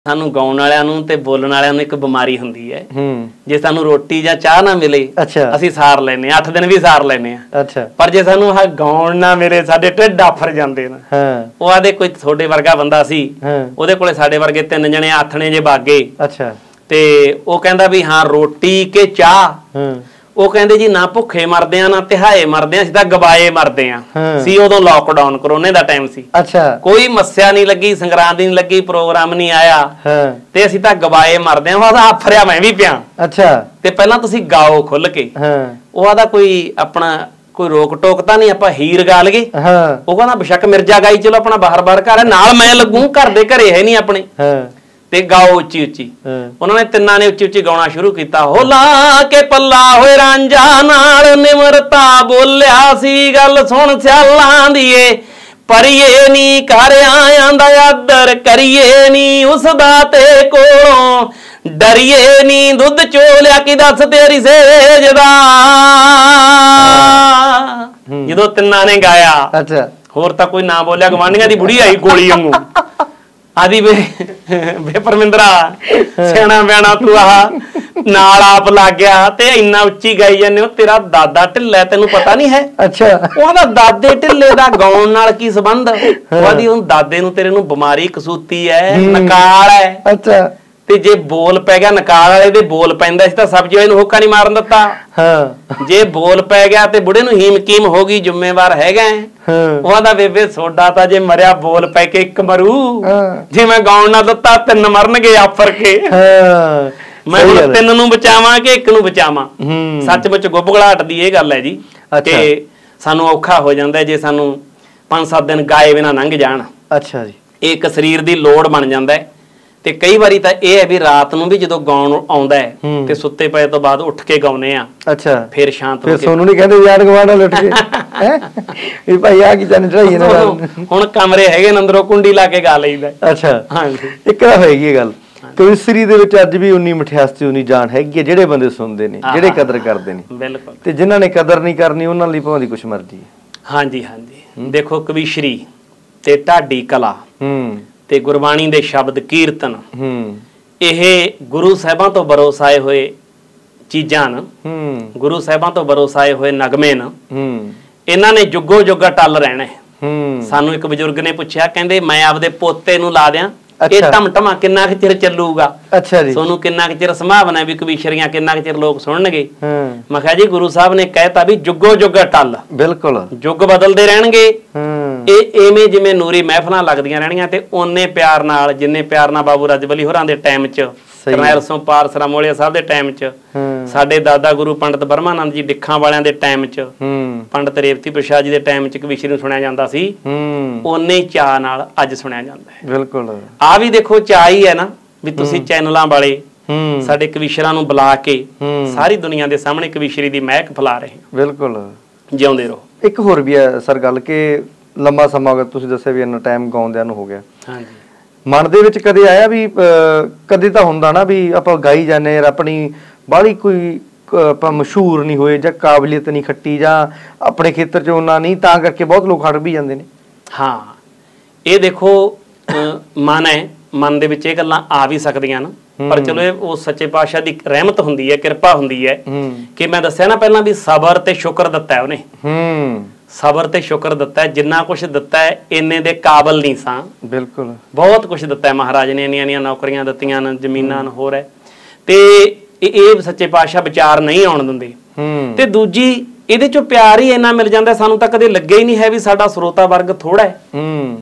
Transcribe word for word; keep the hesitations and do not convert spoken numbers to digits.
सानू गाउण वालियां नूं ते बोलण वालियां नूं एक बीमारी हुंदी है। हम्म जे सानू रोटी जां चाह ना मिले अच्छा असीं सार लैने अठ दिन भी सार लैने अच्छा पर जे सानू आह गाउण ना मिले साडे ढिड आफर जांदे ने। हां ओह आदे कोई थोड़े वर्गा बंदा सी हां ओहदे कोले साडे वर्गे तीन जणे आथणे जे बागे अच्छा ते ओह कहंदा भी हां रोटी के चाह हां ਉਹ ਕਹਿੰਦੇ ਜੀ ਨਾ ਭੁੱਖੇ ਮਰਦੇ ਆ ਨਾ ਤਿਹਾਏ ਮਰਦੇ ਆ ਅਸੀਂ ਤਾਂ ਗਵਾਏ ਮਰਦੇ ਆ ਸੀ ਉਦੋਂ ਲਾਕਡਾਊਨ ਕਰੋਨੇ ਦਾ ਟਾਈਮ ਸੀ ਅੱਛਾ ਕੋਈ ਮੱਸਿਆ ਨਹੀਂ ਲੱਗੀ ਸੰਗਰਾਂਦ ਨਹੀਂ ਲੱਗੀ ਪ੍ਰੋਗਰਾਮ ਨਹੀਂ ਆਇਆ ਤੇ ਅਸੀਂ ਤਾਂ ਗਵਾਏ ਮਰਦੇ ਆ ਉਹ ਆਦਾ ਆਫਰਿਆ ਮੈਂ ਵੀ ਪਿਆ ਅੱਛਾ ਤੇ ਪਹਿਲਾਂ ਤੁਸੀਂ ਗਾਓ ਖੁੱਲ ਕੇ ਉਹ ਆਦਾ ਕੋਈ ਆਪਣਾ ਕੋਈ ਰੋਕ ਟੋਕ ਤਾਂ ਨਹੀਂ ਆਪਾਂ ਹੀਰ ਗਾ ਲਗੇ ਉਹ ਕਹਿੰਦਾ ਬੇਸ਼ੱਕ ਮਿਰਜ਼ਾ ਗਾਈ ਚਲੋ ਆਪਣਾ ਬਾਹਰ ਬਾਹਰ ਘਰ ਨਾਲ ਮੈਂ ਲੱਗੂ ਘਰ ਦੇ ਘਰੇ ਹੈ ਨਹੀਂ ਆਪਣੇ ਤੇ ਗਾਓ ਉੱਚੀ ਉੱਚੀ ਉਹਨਾਂ ਨੇ ਤਿੰਨਾਂ ਨੇ ਉੱਚੀ ਉੱਚੀ ਗਾਉਣਾ ਸ਼ੁਰੂ ਕੀਤਾ ਹੋ ਲਾ ਕੇ ਪੱਲਾ ਹੋਏ ਰਾਂਝਾ ਨਾਲ ਨਿਮਰਤਾ ਬੋਲਿਆ ਸੀ ਗੱਲ ਸੁਣ ਸਿਆਲਾਂ ਦੀ ਏ ਪਰੀਏ ਨੀ ਘਰ ਆਇਆਂ ਦਾ ਆਦਰ ਕਰੀਏ ਨੀ ਉਸ ਦਾ ਤੇ ਕੋਲੋਂ ਡਰੀਏ ਨੀ ਦੁੱਧ ਚੋਲਿਆ ਕੀ ਦੱਸ ਤੇਰੀ ਸੇਜ ਦਾ ਜਦੋਂ ਤਿੰਨਾਂ ਨੇ ਗਾਇਆ ਅੱਛਾ ਹੋਰ ਤਾਂ ਕੋਈ ਨਾ ਬੋਲਿਆ ਗਵਾਂਢੀਆਂ ਦੀ ਬੁੜੀ ਆਈ ਗੋਲੀ ਵਾਂਗੂ आदि वे वे परमिंदरा सियाणा ब्याणा तू आह नाल आप लग गया ते इन्ना उच्ची गाई जाने तेरा दादा ढिल्ला तेनू पता नहीं है अच्छा ओहदा दादे ढिल्ले दा गाउण नाल की संबंध ओहदी हुण दादे नू तेरे नू बीमारी कसूती है नकाल है अच्छा ते जे बोल पै गया नकाल वाले दे बोल पैंदा सी तां सब्जी वाले नू होका नहीं मारन दित्ता हां जे बोल पै गया ते बुढ़े नू हीम कीम हो गई जिम्मेवार हैगा ਉਹਦਾ ਬੇਬੇ ਸੋਡਾ ਤਾਂ ਜੇ ਮਰਿਆ ਬੋਲ ਪੈ ਕੇ ਇੱਕ ਮਰੂ ਜੇ ਮੈਂ ਗਾਉਣ ਨਾ ਦਿੱਤਾ ਤਿੰਨ ਮਰਨਗੇ ਆਫਰ ਕੇ ਮੈਂ ਹੁਣ ਤਿੰਨ ਨੂੰ ਬਚਾਵਾਂ ਕਿ ਇੱਕ ਨੂੰ ਬਚਾਵਾਂ ਸੱਚਮੁੱਚ ਗੁੱਬਗਲਾਹਟ ਦੀ ਇਹ ਗੱਲ ਹੈ ਜੀ ਕਿ ਸਾਨੂੰ ਔਖਾ ਹੋ ਜਾਂਦਾ ਜੇ ਸਾਨੂੰ ਪੰਜ ਸੱਤ ਦਿਨ ਗਾਏ ਬਿਨਾਂ ਲੰਘ ਜਾਣ ਅੱਛਾ ਜੀ ਇਹ ਇੱਕ ਸਰੀਰ ਦੀ ਲੋੜ ਬਣ ਜਾਂਦਾ ਹੈ ਤੇ ਕਈ ਵਾਰੀ ਤਾਂ ਇਹ ਹੈ ਵੀ ਰਾਤ ਨੂੰ ਵੀ ਜਦੋਂ ਗਾਉਣ ਆਉਂਦਾ ਹੈ ਤੇ ਸੁੱਤੇ ਪਏ ਤੋਂ ਬਾਅਦ ਉੱਠ ਕੇ ਗਾਉਨੇ ਆ ਅੱਛਾ ਫਿਰ ਸ਼ਾਂਤ ਹੋ ਕੇ ਫਿਰ ਸੋਨੂੰ ਨਹੀਂ ਕਹਿੰਦੇ ਯਾਰ ਗਵਾਣਾ ਲੁੱਟ ਕੇ ਹੈ ਇਹ ਭਾਈ ਆ ਕੀ ਜਾਨ ਚੜਾਈ ਨਾ ਹੁਣ ਕਮਰੇ ਹੈਗੇ ਅੰਦਰੋਂ ਕੁੰਡੀ ਲਾ ਕੇ ਗਾ ਲਈਦਾ ਅੱਛਾ ਹਾਂਜੀ ਇੱਕ ਤਾਂ ਹੋਏਗੀ ਗੱਲ ਕਵਿਸਰੀ ਦੇ ਵਿੱਚ ਅੱਜ ਵੀ ਉਨੀ ਮਠਿਆਸ ਤੇ ਉਨੀ ਜਾਨ ਹੈਗੀ ਹੈ ਜਿਹੜੇ ਬੰਦੇ ਸੁਣਦੇ ਨੇ ਜਿਹੜੇ ਕਦਰ ਕਰਦੇ ਨੇ ਬਿਲਕੁਲ ਤੇ ਜਿਨ੍ਹਾਂ ਨੇ ਕਦਰ ਨਹੀਂ ਕਰਨੀ ਉਹਨਾਂ ਲਈ ਭਾਵੇਂ ਕੁਛ ਮਰਜ਼ੀ ਹੈ ਹਾਂਜੀ ਹਾਂਜੀ ਦੇਖੋ ਕਵਿਸ਼ਰੀ ਤੇ ਢਾਡੀ ਕਲਾ ਹੂੰ ਤੇ ਗੁਰਬਾਣੀ ਦੇ ਸ਼ਬਦ ਕੀਰਤਨ ਹੂੰ ਇਹ ਗੁਰੂ ਸਾਹਿਬਾਂ ਤੋਂ ਬਰੋਸਾਏ ਹੋਏ ਚੀਜ਼ਾਂ ਨੇ ਹੂੰ ਗੁਰੂ ਸਾਹਿਬਾਂ ਤੋਂ ਬਰੋਸਾਏ ਹੋਏ ਨਗਮੇ ਨੇ ਹੂੰ ਇਹਨਾਂ ਨੇ ਜੁਗੋ ਜੁਗਾ ਟੱਲ ਰਹਿਣਾ ਹੂੰ ਸਾਨੂੰ ਇੱਕ ਬਜ਼ੁਰਗ ਨੇ ਪੁੱਛਿਆ ਕਹਿੰਦੇ ਮੈਂ ਆਪਦੇ ਪੋਤੇ ਨੂੰ ਲਾ ਦਿਆਂ ਇਹ ਟਮਟਮਾ ਕਿੰਨਾ ਕੁ ਚਿਰ ਚੱਲੂਗਾ ਅੱਛਾ ਜੀ ਤੁਹਾਨੂੰ ਕਿੰਨਾ ਕੁ ਚਿਰ ਸੰਭਾਵਨਾ ਵੀ ਕਵੀਸ਼ਰੀਆਂ ਕਿੰਨਾ ਕੁ ਚਿਰ ਲੋਕ ਸੁਣਨਗੇ ਮੈਂ ਕਿਹਾ ਜੀ ਗੁਰੂ ਸਾਹਿਬ ਨੇ ਕਹਿਤਾ ਵੀ ਜੁਗੋ ਜੁਗਾ ਟੱਲ ਬਿਲਕੁਲ ਯੁੱਗ ਬਦਲਦੇ ਰਹਿਣਗੇ ਇਹ ਐਵੇਂ ਜਿਵੇਂ ਨੂਰੀ ਮਹਿਫਲਾਂ ਲੱਗਦੀਆਂ ਰਹਿਣੀਆਂ ਤੇ ਓਨੇ ਪਿਆਰ ਨਾਲ ਜਿੰਨੇ ਪਿਆਰ ਨਾਲ ਬਾਬੂ ਰਜਬਲੀ ਹੋਰਾਂ ਦੇ ਟਾਈਮ 'ਚ ਕਰਨੈਲ ਸਿੰਘ ਪਾਰਸ ਰਾਮੋਲੀਆ ਸਾਹਿਬ ਦੇ ਟਾਈਮ 'ਚ ਸਾਡੇ ਦਾਦਾ ਗੁਰੂ ਪੰਡਤ ਬਰਮਾਨੰਦ ਜੀ ਡਿੱਖਾਂ ਵਾਲਿਆਂ ਦੇ ਟਾਈਮ 'ਚ ਪੰਡਤ ਰੇਵਤੀ ਪ੍ਰਸ਼ਾਦ ਜੀ ਦੇ ਟਾਈਮ 'ਚ ਕਵੀਸ਼ਰੀ ਨੂੰ ਸੁਣਿਆ ਜਾਂਦਾ ਸੀ ਓਨੇ ਹੀ ਚਾਅ ਨਾਲ ਅੱਜ ਸੁਣਿਆ ਜਾਂਦਾ ਹੈ ਬਿਲਕੁਲ ਆ ਵੀ ਦੇਖੋ ਚਾਅ ਹੀ ਹੈ ਨਾ ਵੀ ਤੁਸੀਂ ਚੈਨਲਾਂ ਵਾਲੇ ਸਾਡੇ ਕਵੀਸ਼ਰਾਂ ਨੂੰ ਬੁਲਾ ਕੇ ਸਾਰੀ ਦੁਨੀਆ ਦੇ ਸਾਹਮਣੇ ਕਵੀਸ਼ਰੀ ਦੀ ਮਹਿਕ ਫੈਲਾ ਰਹੇ ਹੋ ਬਿਲਕੁਲ ਜਿਉਂਦੇ ਰਹੋ ਇੱਕ ਹੋਰ ਵੀ ਹੈ ਸਰ ਗੱਲ ਕਿ ਲੰਮਾ ਸਮਾਂ ਅਗਰ ਤੁਸੀਂ ਦੱਸਿਆ ਵੀ ਇੰਨਾ ਟਾਈਮ ਗਾਉਂਦਿਆਂ ਨੂੰ ਹੋ ਗਿਆ ਹਾਂਜੀ ਮਨ ਦੇ ਵਿੱਚ ਕਦੇ ਆਇਆ ਵੀ ਕਦੇ ਤਾਂ ਹੁੰਦਾ ਨਾ ਵੀ ਆਪਾਂ ਗਾਈ ਜਾਂਦੇ ਯਾਰ ਆਪਣੀ ਬਾਹਲੀ ਕੋਈ ਆਪਾਂ ਮਸ਼ਹੂਰ ਨਹੀਂ ਹੋਏ ਜਾਂ ਕਾਬਲੀਅਤ ਨਹੀਂ ਖੱਟੀ ਜਾਂ ਆਪਣੇ ਖੇਤਰ 'ਚ ਉਹਨਾਂ ਨਹੀਂ ਤਾਂ ਕਰਕੇ ਬਹੁਤ ਲੋਕ ਹਟ ਵੀ ਜਾਂਦੇ ਨੇ ਹਾਂ ਇਹ ਦੇਖੋ ਮਨ ਹੈ ਮਨ ਦੇ ਵਿੱਚ ਇਹ ਗੱਲਾਂ ਆ ਵੀ ਸਕਦੀਆਂ ਨਾ ਪਰ ਚਲੋ ਇਹ ਉਹ ਸੱਚੇ ਪਾਤਸ਼ਾਹ ਦੀ ਰਹਿਮਤ ਹੁੰਦੀ ਹੈ ਕਿਰਪਾ ਹੁੰਦੀ ਹੈ ਕਿ ਮੈਂ ਦੱਸਿਆ ਨਾ ਪਹਿਲਾਂ ਵੀ ਸਬਰ ਤੇ ਸ਼ੁਕਰ ਦਿੱਤਾ ਹੈ ਉਹਨੇ ਹੂੰ ਸਬਰ ਤੇ ਸ਼ੁਕਰ ਦਿੱਤਾ ਜਿੰਨਾ ਕੁਛ ਦਿੱਤਾ ਹੈ ਇੰਨੇ ਦੇ ਕਾਬਲ ਨਹੀਂ ਸਾਂ ਬਿਲਕੁਲ ਬਹੁਤ ਕੁਛ ਦਿੱਤਾ ਹੈ ਮਹਾਰਾਜ ਨੇ ਇੰਨੀਆਂ ਇੰਨੀਆਂ ਨੌਕਰੀਆਂ ਦਿੱਤੀਆਂ ਨੇ ਜ਼ਮੀਨਾਂ ਹੋਰ ਹੈ ਤੇ ਇਹ ਸੱਚੇ ਪਾਤਸ਼ਾਹ ਵਿਚਾਰ ਨਹੀਂ ਆਉਣ ਦਿੰਦੇ ਤੇ ਦੂਜੀ ਇਹਦੇ ਚੋਂ ਪਿਆਰ ਹੀ ਇੰਨਾ ਮਿਲ ਜਾਂਦਾ ਸਾਨੂੰ ਤਾਂ ਕਦੇ ਲੱਗਿਆ ਹੀ ਨਹੀਂ ਹੈ ਵੀ ਸਾਡਾ ਸਰੋਤਾ ਵਰਗ ਥੋੜਾ ਹੈ